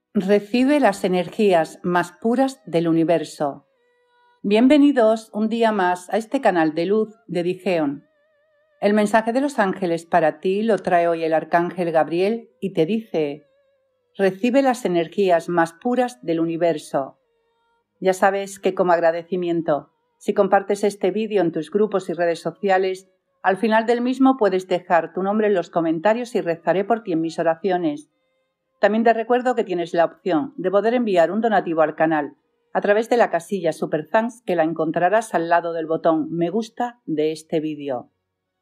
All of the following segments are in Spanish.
Recibe las energías más puras del universo. Bienvenidos un día más a este canal de luz de Digeon. El mensaje de los ángeles para ti lo trae hoy el arcángel Gabriel y te dice: recibe las energías más puras del universo. Ya sabes que como agradecimiento, si compartes este vídeo en tus grupos y redes sociales, al final del mismo puedes dejar tu nombre en los comentarios y rezaré por ti en mis oraciones. También te recuerdo que tienes la opción de poder enviar un donativo al canal a través de la casilla Super Thanks, que la encontrarás al lado del botón me gusta de este vídeo.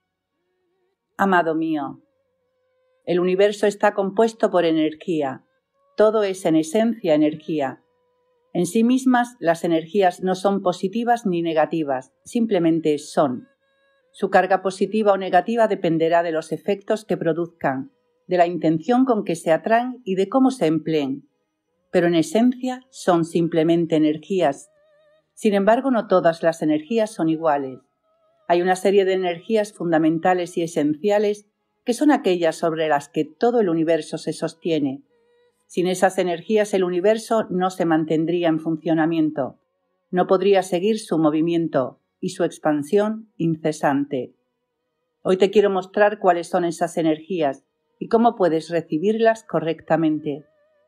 Amado mío, el universo está compuesto por energía. Todo es en esencia energía. En sí mismas las energías no son positivas ni negativas, simplemente son. Su carga positiva o negativa dependerá de los efectos que produzcan, de la intención con que se atraen y de cómo se empleen. Pero en esencia son simplemente energías. Sin embargo, no todas las energías son iguales. Hay una serie de energías fundamentales y esenciales que son aquellas sobre las que todo el universo se sostiene. Sin esas energías el universo no se mantendría en funcionamiento, no podría seguir su movimiento y su expansión incesante. Hoy te quiero mostrar cuáles son esas energías y cómo puedes recibirlas correctamente.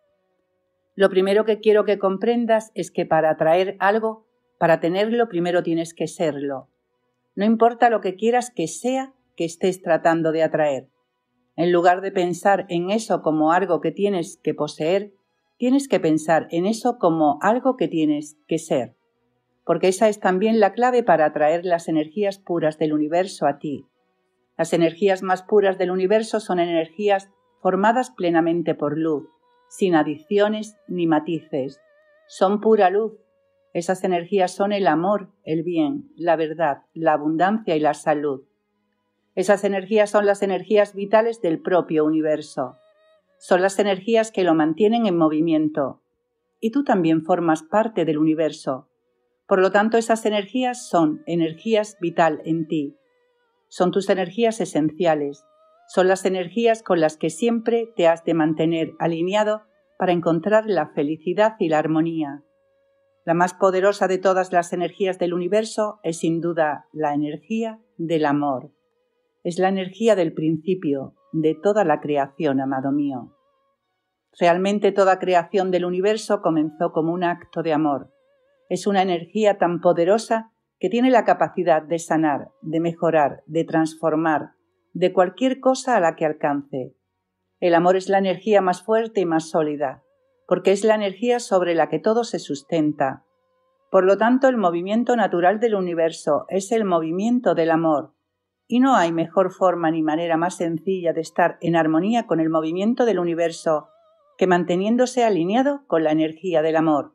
Lo primero que quiero que comprendas es que para atraer algo, para tenerlo, primero tienes que serlo. No importa lo que quieras que sea que estés tratando de atraer. En lugar de pensar en eso como algo que tienes que poseer, tienes que pensar en eso como algo que tienes que ser. Porque esa es también la clave para atraer las energías puras del universo a ti. Las energías más puras del universo son energías formadas plenamente por luz, sin adiciones ni matices. Son pura luz. Esas energías son el amor, el bien, la verdad, la abundancia y la salud. Esas energías son las energías vitales del propio universo. Son las energías que lo mantienen en movimiento. Y tú también formas parte del universo. Por lo tanto, esas energías son energías vital en ti. Son tus energías esenciales. Son las energías con las que siempre te has de mantener alineado para encontrar la felicidad y la armonía. La más poderosa de todas las energías del universo es sin duda la energía del amor. Es la energía del principio de toda la creación, amado mío. Realmente toda creación del universo comenzó como un acto de amor. Es una energía tan poderosa que tiene la capacidad de sanar, de mejorar, de transformar, de cualquier cosa a la que alcance. El amor es la energía más fuerte y más sólida, porque es la energía sobre la que todo se sustenta. Por lo tanto, el movimiento natural del universo es el movimiento del amor, y no hay mejor forma ni manera más sencilla de estar en armonía con el movimiento del universo que manteniéndose alineado con la energía del amor.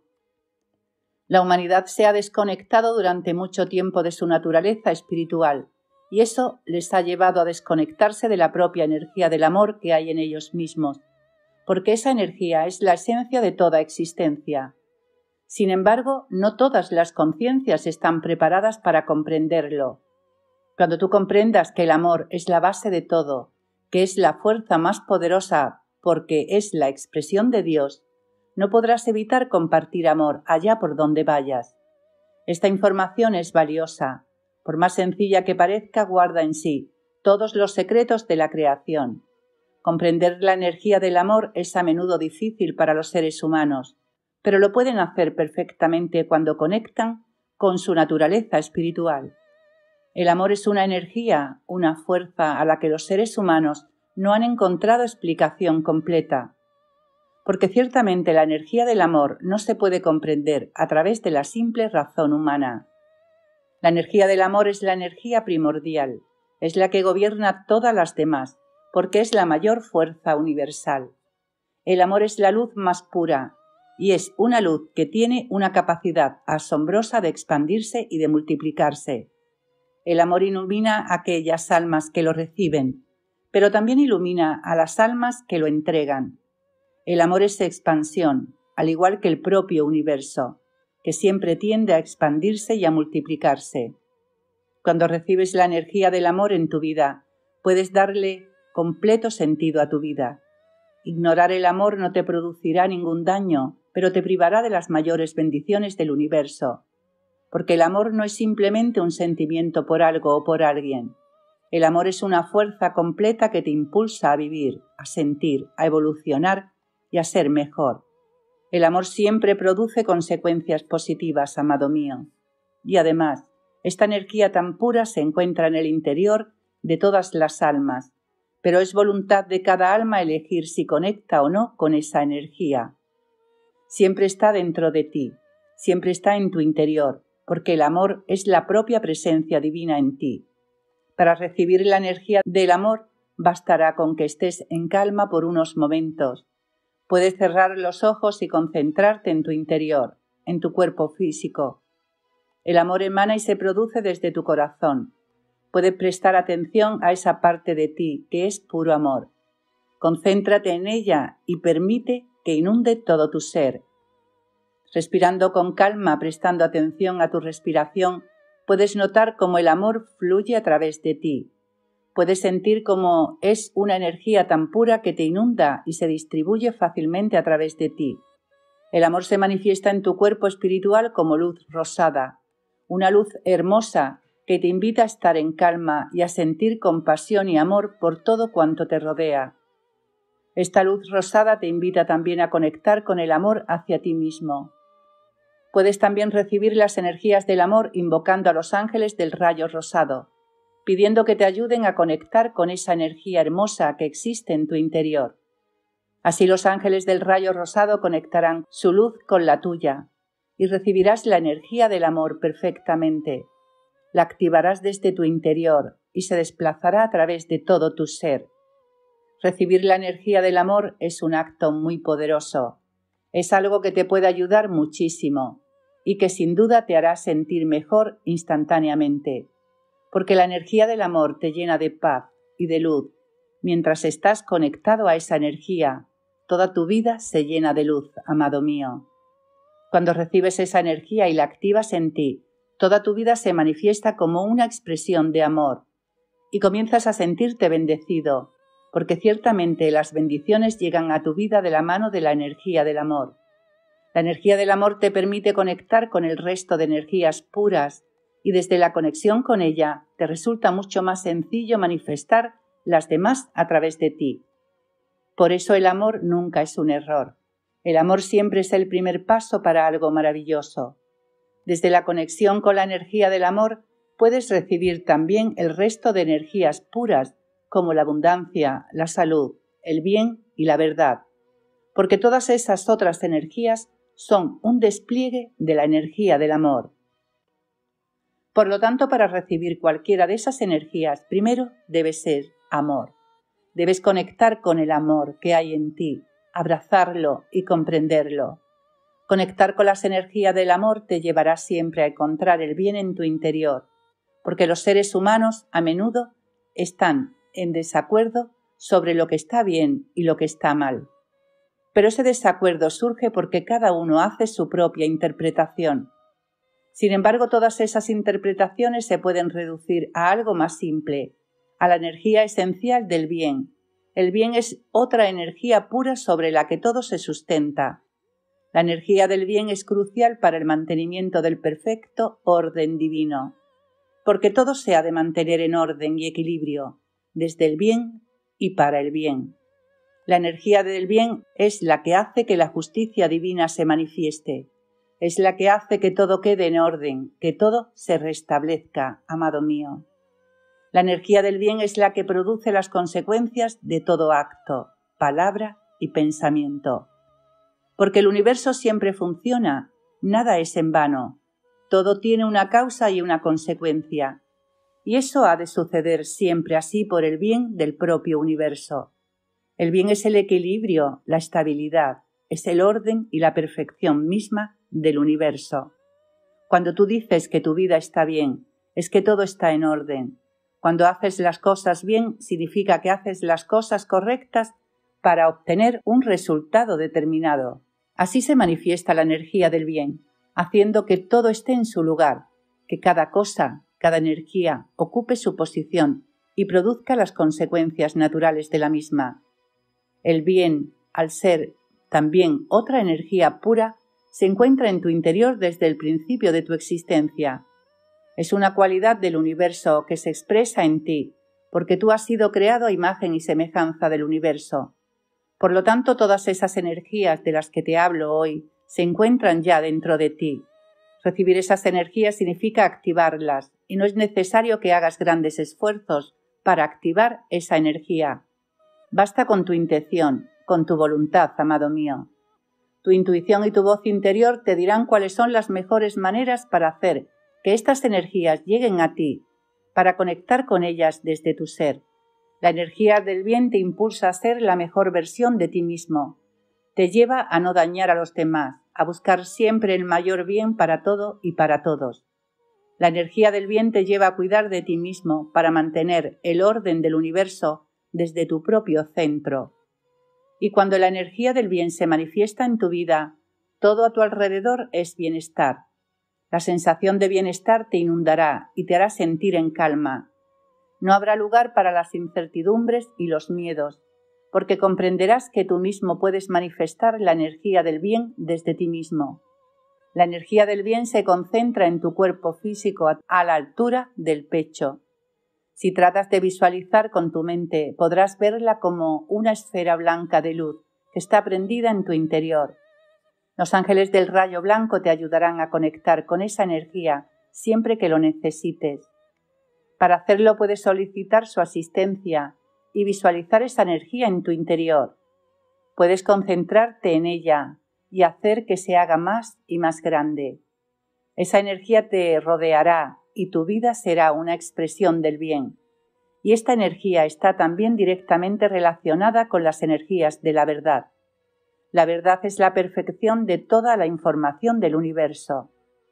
La humanidad se ha desconectado durante mucho tiempo de su naturaleza espiritual, y eso les ha llevado a desconectarse de la propia energía del amor que hay en ellos mismos, porque esa energía es la esencia de toda existencia. Sin embargo, no todas las conciencias están preparadas para comprenderlo. Cuando tú comprendas que el amor es la base de todo, que es la fuerza más poderosa porque es la expresión de Dios, no podrás evitar compartir amor allá por donde vayas. Esta información es valiosa. Por más sencilla que parezca, guarda en sí todos los secretos de la creación. Comprender la energía del amor es a menudo difícil para los seres humanos, pero lo pueden hacer perfectamente cuando conectan con su naturaleza espiritual. El amor es una energía, una fuerza a la que los seres humanos no han encontrado explicación completa. Porque ciertamente la energía del amor no se puede comprender a través de la simple razón humana. La energía del amor es la energía primordial, es la que gobierna todas las demás, porque es la mayor fuerza universal. El amor es la luz más pura, y es una luz que tiene una capacidad asombrosa de expandirse y de multiplicarse. El amor ilumina a aquellas almas que lo reciben, pero también ilumina a las almas que lo entregan. El amor es expansión, al igual que el propio universo, que siempre tiende a expandirse y a multiplicarse. Cuando recibes la energía del amor en tu vida, puedes darle completo sentido a tu vida. Ignorar el amor no te producirá ningún daño, pero te privará de las mayores bendiciones del universo. Porque el amor no es simplemente un sentimiento por algo o por alguien. El amor es una fuerza completa que te impulsa a vivir, a sentir, a evolucionar y a ser mejor. El amor siempre produce consecuencias positivas, amado mío. Y además, esta energía tan pura se encuentra en el interior de todas las almas, pero es voluntad de cada alma elegir si conecta o no con esa energía. Siempre está dentro de ti, siempre está en tu interior, porque el amor es la propia presencia divina en ti. Para recibir la energía del amor, bastará con que estés en calma por unos momentos. Puedes cerrar los ojos y concentrarte en tu interior, en tu cuerpo físico. El amor emana y se produce desde tu corazón. Puedes prestar atención a esa parte de ti que es puro amor. Concéntrate en ella y permite que inunde todo tu ser. Respirando con calma, prestando atención a tu respiración, puedes notar cómo el amor fluye a través de ti. Puedes sentir cómo es una energía tan pura que te inunda y se distribuye fácilmente a través de ti. El amor se manifiesta en tu cuerpo espiritual como luz rosada, una luz hermosa que te invita a estar en calma y a sentir compasión y amor por todo cuanto te rodea. Esta luz rosada te invita también a conectar con el amor hacia ti mismo. Puedes también recibir las energías del amor invocando a los ángeles del rayo rosado, pidiendo que te ayuden a conectar con esa energía hermosa que existe en tu interior. Así los ángeles del rayo rosado conectarán su luz con la tuya y recibirás la energía del amor perfectamente. La activarás desde tu interior y se desplazará a través de todo tu ser. Recibir la energía del amor es un acto muy poderoso. Es algo que te puede ayudar muchísimo y que sin duda te hará sentir mejor instantáneamente, porque la energía del amor te llena de paz y de luz. Mientras estás conectado a esa energía, toda tu vida se llena de luz, amado mío. Cuando recibes esa energía y la activas en ti, toda tu vida se manifiesta como una expresión de amor y comienzas a sentirte bendecido, porque ciertamente las bendiciones llegan a tu vida de la mano de la energía del amor. La energía del amor te permite conectar con el resto de energías puras y desde la conexión con ella te resulta mucho más sencillo manifestar las demás a través de ti. Por eso el amor nunca es un error. El amor siempre es el primer paso para algo maravilloso. Desde la conexión con la energía del amor puedes recibir también el resto de energías puras como la abundancia, la salud, el bien y la verdad, porque todas esas otras energías son un despliegue de la energía del amor. Por lo tanto, para recibir cualquiera de esas energías, primero debe ser amor. Debes conectar con el amor que hay en ti, abrazarlo y comprenderlo. Conectar con las energías del amor te llevará siempre a encontrar el bien en tu interior, porque los seres humanos a menudo están en desacuerdo sobre lo que está bien y lo que está mal. Pero ese desacuerdo surge porque cada uno hace su propia interpretación. Sin embargo, todas esas interpretaciones se pueden reducir a algo más simple, a la energía esencial del bien. El bien es otra energía pura sobre la que todo se sustenta. La energía del bien es crucial para el mantenimiento del perfecto orden divino, porque todo se ha de mantener en orden y equilibrio, desde el bien y para el bien. La energía del bien es la que hace que la justicia divina se manifieste, es la que hace que todo quede en orden, que todo se restablezca, amado mío. La energía del bien es la que produce las consecuencias de todo acto, palabra y pensamiento. Porque el universo siempre funciona, nada es en vano, todo tiene una causa y una consecuencia, y eso ha de suceder siempre así por el bien del propio universo. El bien es el equilibrio, la estabilidad, es el orden y la perfección misma del universo. Cuando tú dices que tu vida está bien, es que todo está en orden. Cuando haces las cosas bien, significa que haces las cosas correctas para obtener un resultado determinado. Así se manifiesta la energía del bien, haciendo que todo esté en su lugar, que cada cosa, cada energía ocupe su posición y produzca las consecuencias naturales de la misma. El bien al ser también otra energía pura, se encuentra en tu interior desde el principio de tu existencia. Es una cualidad del universo que se expresa en ti, porque tú has sido creado a imagen y semejanza del universo. Por lo tanto, todas esas energías de las que te hablo hoy se encuentran ya dentro de ti. Recibir esas energías significa activarlas, y no es necesario que hagas grandes esfuerzos para activar esa energía. Basta con tu intención, con tu voluntad, amado mío. Tu intuición y tu voz interior te dirán cuáles son las mejores maneras para hacer que estas energías lleguen a ti, para conectar con ellas desde tu ser. La energía del bien te impulsa a ser la mejor versión de ti mismo. Te lleva a no dañar a los demás, a buscar siempre el mayor bien para todo y para todos. La energía del bien te lleva a cuidar de ti mismo para mantener el orden del universo desde tu propio centro. Y cuando la energía del bien se manifiesta en tu vida, todo a tu alrededor es bienestar. La sensación de bienestar te inundará y te hará sentir en calma. No habrá lugar para las incertidumbres y los miedos, porque comprenderás que tú mismo puedes manifestar la energía del bien desde ti mismo. La energía del bien se concentra en tu cuerpo físico a la altura del pecho. Si tratas de visualizar con tu mente, podrás verla como una esfera blanca de luz que está prendida en tu interior. Los ángeles del rayo blanco te ayudarán a conectar con esa energía siempre que lo necesites. Para hacerlo puedes solicitar su asistencia y visualizar esa energía en tu interior. Puedes concentrarte en ella y hacer que se haga más y más grande. Esa energía te rodeará y tu vida será una expresión del bien. Y esta energía está también directamente relacionada con las energías de la verdad. La verdad es la perfección de toda la información del universo.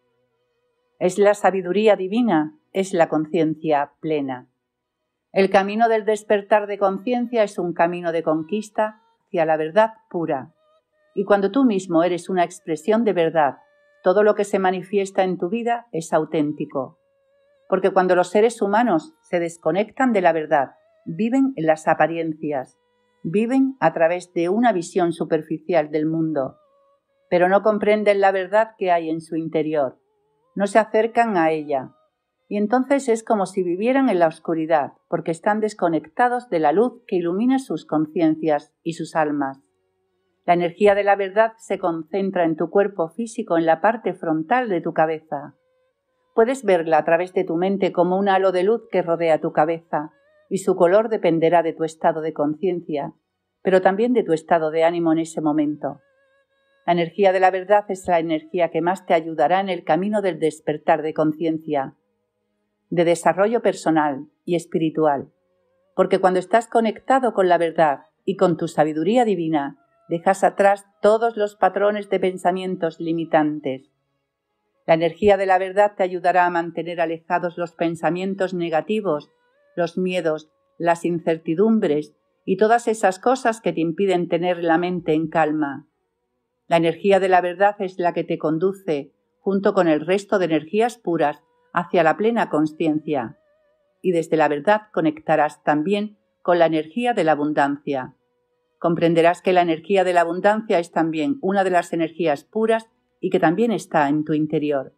Es la sabiduría divina, es la conciencia plena. El camino del despertar de conciencia es un camino de conquista hacia la verdad pura. Y cuando tú mismo eres una expresión de verdad, todo lo que se manifiesta en tu vida es auténtico. Porque cuando los seres humanos se desconectan de la verdad, viven en las apariencias, viven a través de una visión superficial del mundo, pero no comprenden la verdad que hay en su interior, no se acercan a ella, y entonces es como si vivieran en la oscuridad, porque están desconectados de la luz que ilumina sus conciencias y sus almas. La energía de la verdad se concentra en tu cuerpo físico, en la parte frontal de tu cabeza. Puedes verla a través de tu mente como un halo de luz que rodea tu cabeza, y su color dependerá de tu estado de conciencia, pero también de tu estado de ánimo en ese momento. La energía de la verdad es la energía que más te ayudará en el camino del despertar de conciencia, de desarrollo personal y espiritual, porque cuando estás conectado con la verdad y con tu sabiduría divina, dejas atrás todos los patrones de pensamientos limitantes. La energía de la verdad te ayudará a mantener alejados los pensamientos negativos, los miedos, las incertidumbres y todas esas cosas que te impiden tener la mente en calma. La energía de la verdad es la que te conduce, junto con el resto de energías puras, hacia la plena consciencia. Y desde la verdad conectarás también con la energía de la abundancia. Comprenderás que la energía de la abundancia es también una de las energías puras y que también está en tu interior.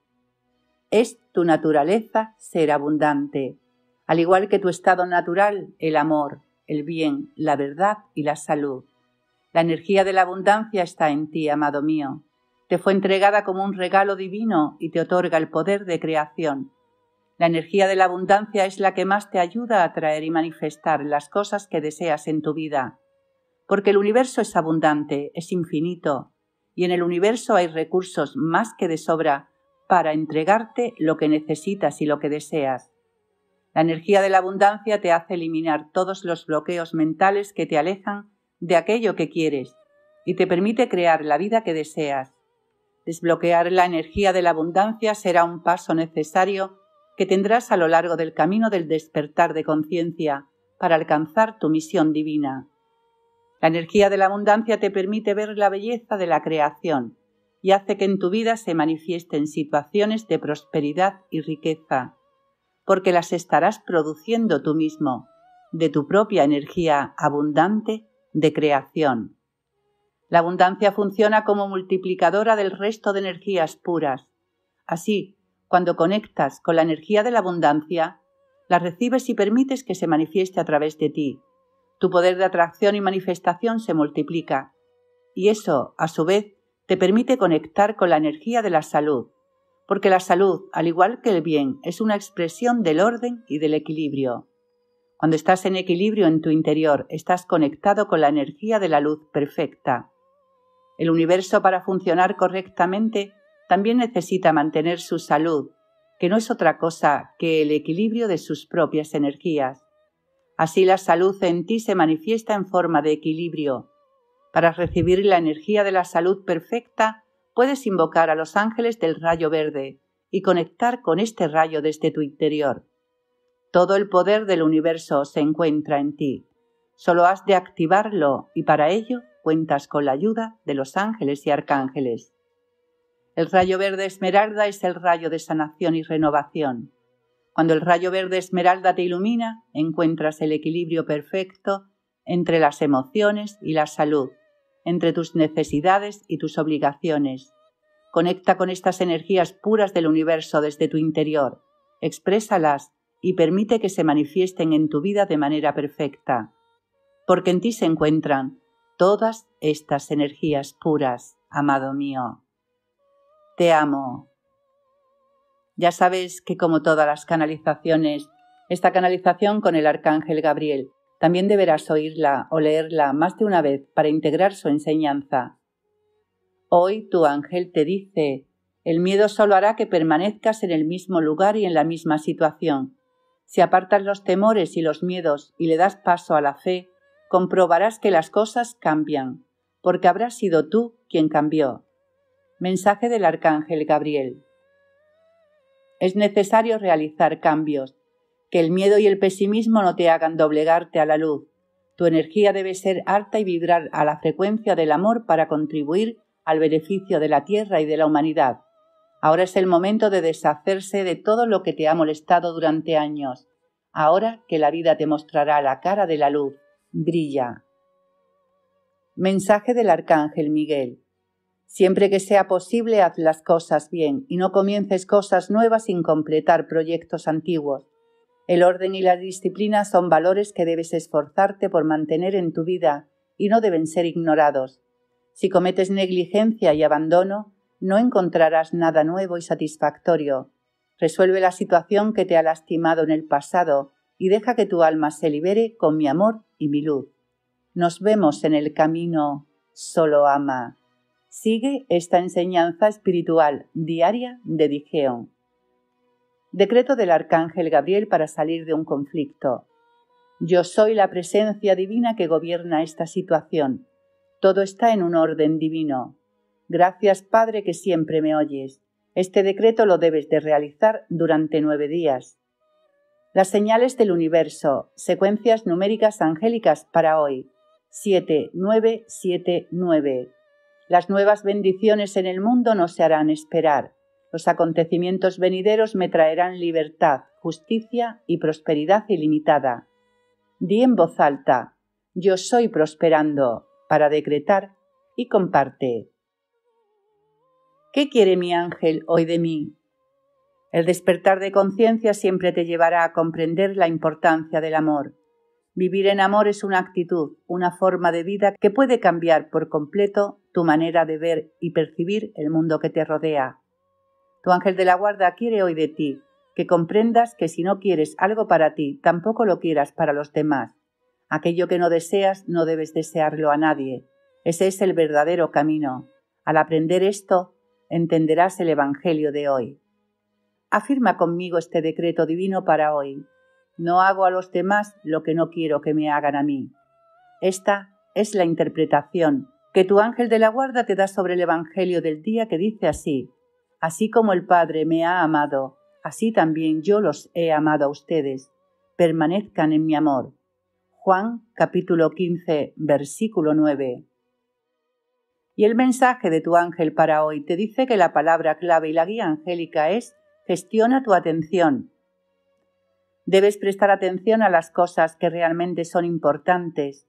Es tu naturaleza ser abundante, al igual que tu estado natural, el amor, el bien, la verdad y la salud. La energía de la abundancia está en ti, amado mío. Te fue entregada como un regalo divino y te otorga el poder de creación. La energía de la abundancia es la que más te ayuda a atraer y manifestar las cosas que deseas en tu vida. Porque el universo es abundante, es infinito, y en el universo hay recursos más que de sobra para entregarte lo que necesitas y lo que deseas. La energía de la abundancia te hace eliminar todos los bloqueos mentales que te alejan de aquello que quieres y te permite crear la vida que deseas. Desbloquear la energía de la abundancia será un paso necesario que tendrás a lo largo del camino del despertar de conciencia para alcanzar tu misión divina. La energía de la abundancia te permite ver la belleza de la creación y hace que en tu vida se manifiesten situaciones de prosperidad y riqueza, porque las estarás produciendo tú mismo, de tu propia energía abundante de creación. La abundancia funciona como multiplicadora del resto de energías puras. Así, cuando conectas con la energía de la abundancia, la recibes y permites que se manifieste a través de ti. Tu poder de atracción y manifestación se multiplica. Y eso, a su vez, te permite conectar con la energía de la salud, porque la salud, al igual que el bien, es una expresión del orden y del equilibrio. Cuando estás en equilibrio en tu interior, estás conectado con la energía de la luz perfecta. El universo, para funcionar correctamente, también necesita mantener su salud, que no es otra cosa que el equilibrio de sus propias energías. Así la salud en ti se manifiesta en forma de equilibrio. Para recibir la energía de la salud perfecta, puedes invocar a los ángeles del rayo verde y conectar con este rayo desde tu interior. Todo el poder del universo se encuentra en ti. Solo has de activarlo y para ello cuentas con la ayuda de los ángeles y arcángeles. El rayo verde esmeralda es el rayo de sanación y renovación. Cuando el rayo verde esmeralda te ilumina, encuentras el equilibrio perfecto entre las emociones y la salud, entre tus necesidades y tus obligaciones. Conecta con estas energías puras del universo desde tu interior, exprésalas y permite que se manifiesten en tu vida de manera perfecta, porque en ti se encuentran todas estas energías puras, amado mío. Te amo. Ya sabes que, como todas las canalizaciones, esta canalización con el Arcángel Gabriel también deberás oírla o leerla más de una vez para integrar su enseñanza. Hoy tu ángel te dice: el miedo solo hará que permanezcas en el mismo lugar y en la misma situación. Si apartas los temores y los miedos y le das paso a la fe, comprobarás que las cosas cambian, porque habrás sido tú quien cambió. Mensaje del Arcángel Gabriel. Es necesario realizar cambios, que el miedo y el pesimismo no te hagan doblegarte a la luz. Tu energía debe ser alta y vibrar a la frecuencia del amor para contribuir al beneficio de la tierra y de la humanidad. Ahora es el momento de deshacerse de todo lo que te ha molestado durante años. Ahora que la vida te mostrará la cara de la luz, brilla. Mensaje del Arcángel Miguel. Siempre que sea posible, haz las cosas bien y no comiences cosas nuevas sin completar proyectos antiguos. El orden y la disciplina son valores que debes esforzarte por mantener en tu vida y no deben ser ignorados. Si cometes negligencia y abandono, no encontrarás nada nuevo y satisfactorio. Resuelve la situación que te ha lastimado en el pasado y deja que tu alma se libere con mi amor y mi luz. Nos vemos en el camino. Solo ama. Sigue esta enseñanza espiritual diaria de Digeon. Decreto del Arcángel Gabriel para salir de un conflicto. Yo soy la presencia divina que gobierna esta situación. Todo está en un orden divino. Gracias, Padre, que siempre me oyes. Este decreto lo debes de realizar durante 9 días. Las señales del universo, secuencias numéricas angélicas para hoy. 7979. Las nuevas bendiciones en el mundo no se harán esperar. Los acontecimientos venideros me traerán libertad, justicia y prosperidad ilimitada. Di en voz alta: yo soy prosperando, para decretar y comparte. ¿Qué quiere mi ángel hoy de mí? El despertar de conciencia siempre te llevará a comprender la importancia del amor. Vivir en amor es una actitud, una forma de vida que puede cambiar por completo tu manera de ver y percibir el mundo que te rodea. Tu ángel de la guarda quiere hoy de ti que comprendas que si no quieres algo para ti, tampoco lo quieras para los demás. Aquello que no deseas, no debes desearlo a nadie. Ese es el verdadero camino. Al aprender esto, entenderás el Evangelio de hoy. Afirma conmigo este decreto divino para hoy. No hago a los demás lo que no quiero que me hagan a mí. Esta es la interpretación que tu ángel de la guarda te da sobre el Evangelio del día, que dice así: así como el Padre me ha amado, así también yo los he amado a ustedes. Permanezcan en mi amor. Juan capítulo 15, versículo 9. Y el mensaje de tu ángel para hoy te dice que la palabra clave y la guía angélica es: gestiona tu atención. Debes prestar atención a las cosas que realmente son importantes.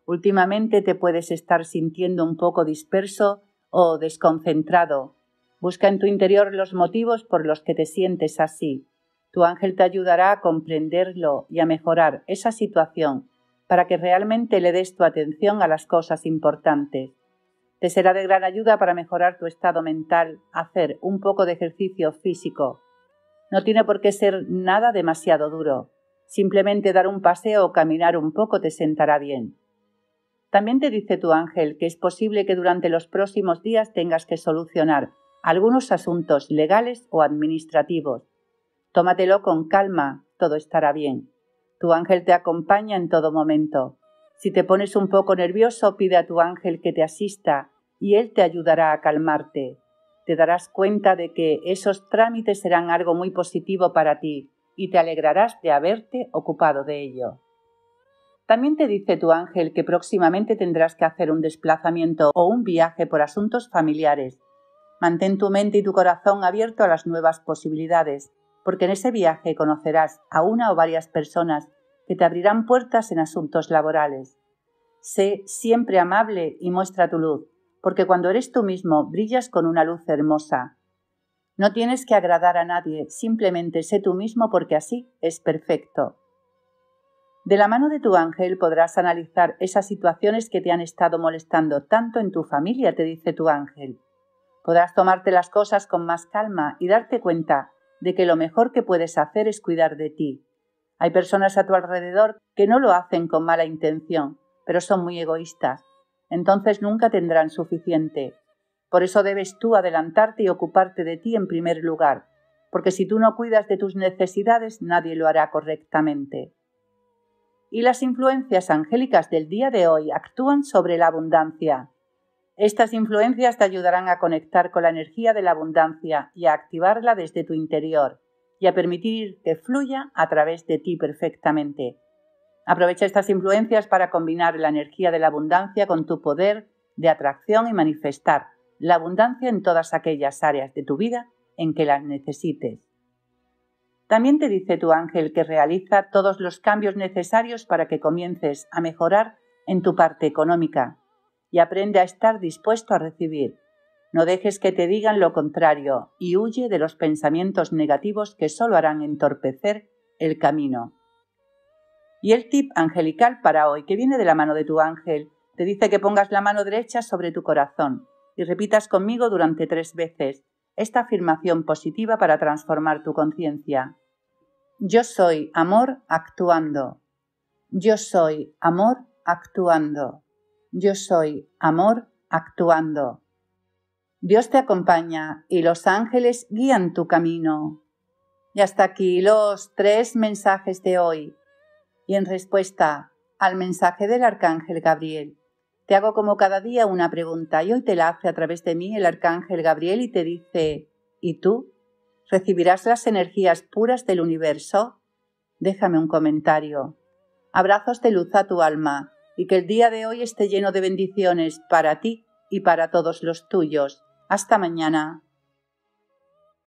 Últimamente te puedes estar sintiendo un poco disperso o desconcentrado. Busca en tu interior los motivos por los que te sientes así. Tu ángel te ayudará a comprenderlo y a mejorar esa situación para que realmente le des tu atención a las cosas importantes. Te será de gran ayuda para mejorar tu estado mental hacer un poco de ejercicio físico. No tiene por qué ser nada demasiado duro. Simplemente dar un paseo o caminar un poco te sentará bien. También te dice tu ángel que es posible que durante los próximos días tengas que solucionar algunos asuntos legales o administrativos. Tómatelo con calma, todo estará bien. Tu ángel te acompaña en todo momento. Si te pones un poco nervioso, pide a tu ángel que te asista y él te ayudará a calmarte. Te darás cuenta de que esos trámites serán algo muy positivo para ti y te alegrarás de haberte ocupado de ello. También te dice tu ángel que próximamente tendrás que hacer un desplazamiento o un viaje por asuntos familiares. Mantén tu mente y tu corazón abierto a las nuevas posibilidades, porque en ese viaje conocerás a una o varias personas que te abrirán puertas en asuntos laborales. Sé siempre amable y muestra tu luz, porque cuando eres tú mismo brillas con una luz hermosa. No tienes que agradar a nadie, simplemente sé tú mismo porque así es perfecto. De la mano de tu ángel podrás analizar esas situaciones que te han estado molestando tanto en tu familia, te dice tu ángel. Podrás tomarte las cosas con más calma y darte cuenta de que lo mejor que puedes hacer es cuidar de ti. Hay personas a tu alrededor que no lo hacen con mala intención, pero son muy egoístas. Entonces nunca tendrán suficiente. Por eso debes tú adelantarte y ocuparte de ti en primer lugar, porque si tú no cuidas de tus necesidades, nadie lo hará correctamente. Y las influencias angélicas del día de hoy actúan sobre la abundancia. Estas influencias te ayudarán a conectar con la energía de la abundancia y a activarla desde tu interior y a permitir que fluya a través de ti perfectamente. Aprovecha estas influencias para combinar la energía de la abundancia con tu poder de atracción y manifestar la abundancia en todas aquellas áreas de tu vida en que las necesites. También te dice tu ángel que realiza todos los cambios necesarios para que comiences a mejorar en tu parte económica y aprende a estar dispuesto a recibir. No dejes que te digan lo contrario y huye de los pensamientos negativos que solo harán entorpecer el camino. Y el tip angelical para hoy, que viene de la mano de tu ángel, te dice que pongas la mano derecha sobre tu corazón y repitas conmigo durante 3 veces esta afirmación positiva para transformar tu conciencia. Yo soy amor actuando. Yo soy amor actuando. Yo soy amor actuando. Dios te acompaña y los ángeles guían tu camino. Y hasta aquí los 3 mensajes de hoy. Y en respuesta al mensaje del Arcángel Gabriel, te hago como cada día una pregunta y hoy te la hace a través de mí el Arcángel Gabriel y te dice: ¿y tú? ¿Recibirás las energías puras del universo? Déjame un comentario. Abrazos de luz a tu alma y que el día de hoy esté lleno de bendiciones para ti y para todos los tuyos. Hasta mañana.